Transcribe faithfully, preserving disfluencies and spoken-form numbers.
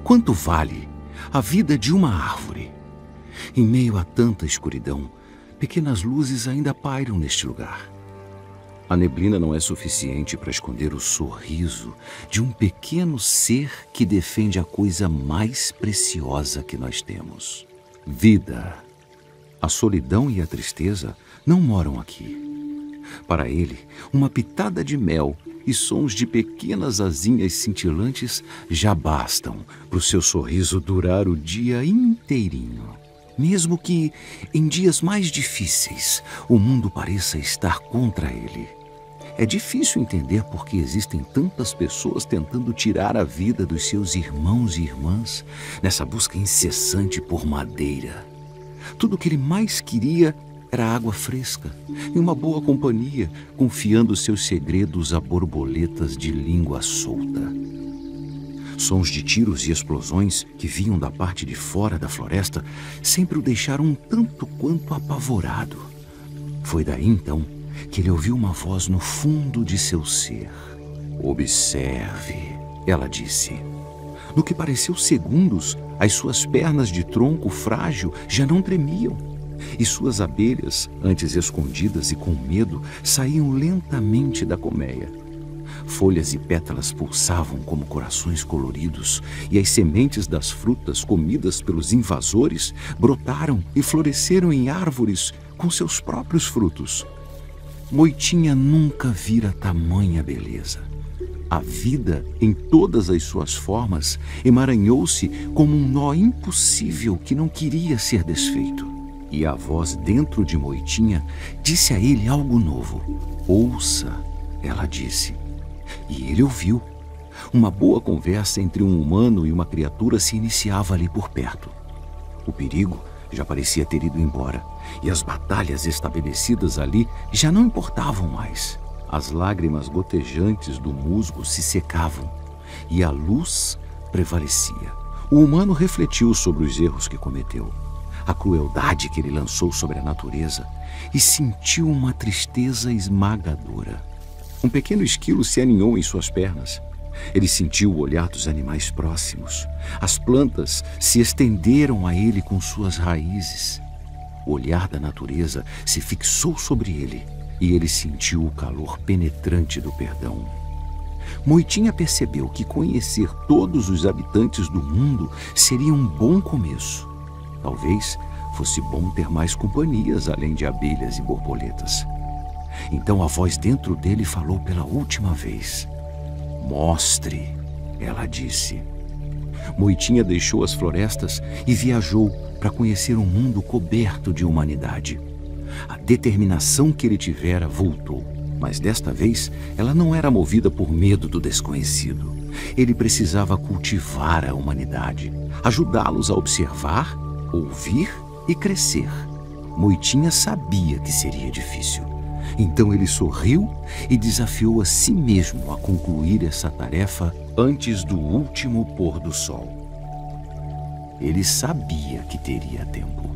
Quanto vale a vida de uma árvore? Em meio a tanta escuridão, pequenas luzes ainda pairam neste lugar. A neblina não é suficiente para esconder o sorriso de um pequeno ser que defende a coisa mais preciosa que nós temos: vida. A solidão e a tristeza não moram aqui. Para ele, uma pitada de mel e sons de pequenas asinhas cintilantes já bastam para o seu sorriso durar o dia inteirinho. Mesmo que, em dias mais difíceis, o mundo pareça estar contra ele. É difícil entender por que existem tantas pessoas tentando tirar a vida dos seus irmãos e irmãs nessa busca incessante por madeira. Tudo o que ele mais queria era água fresca e uma boa companhia, confiando seus segredos a borboletas de língua solta. Sons de tiros e explosões que vinham da parte de fora da floresta sempre o deixaram um tanto quanto apavorado. Foi daí então que ele ouviu uma voz no fundo de seu ser. Observe, ela disse. No que pareceu segundos, as suas pernas de tronco frágil já não tremiam, e suas abelhas, antes escondidas e com medo, saíam lentamente da colmeia. Folhas e pétalas pulsavam como corações coloridos, e as sementes das frutas comidas pelos invasores brotaram e floresceram em árvores com seus próprios frutos. Moitinha nunca vira tamanha beleza. A vida, em todas as suas formas, emaranhou-se como um nó impossível que não queria ser desfeito. E a voz dentro de Moitinha disse a ele algo novo. Ouça, ela disse. E ele ouviu. Uma boa conversa entre um humano e uma criatura se iniciava ali por perto. O perigo já parecia ter ido embora, e as batalhas estabelecidas ali já não importavam mais. As lágrimas gotejantes do musgo se secavam, e a luz prevalecia. O humano refletiu sobre os erros que cometeu, a crueldade que ele lançou sobre a natureza, e sentiu uma tristeza esmagadora. Um pequeno esquilo se aninhou em suas pernas. Ele sentiu o olhar dos animais próximos. As plantas se estenderam a ele com suas raízes. O olhar da natureza se fixou sobre ele e ele sentiu o calor penetrante do perdão. Moitinha percebeu que conhecer todos os habitantes do mundo seria um bom começo. Talvez fosse bom ter mais companhias além de abelhas e borboletas. Então a voz dentro dele falou pela última vez. Mostre, ela disse. Moitinha deixou as florestas e viajou para conhecer um mundo coberto de humanidade. A determinação que ele tivera voltou, mas desta vez ela não era movida por medo do desconhecido. Ele precisava cultivar a humanidade, ajudá-los a observar, ouvir e crescer. Moitinha sabia que seria difícil. Então ele sorriu e desafiou a si mesmo a concluir essa tarefa antes do último pôr do sol. Ele sabia que teria tempo.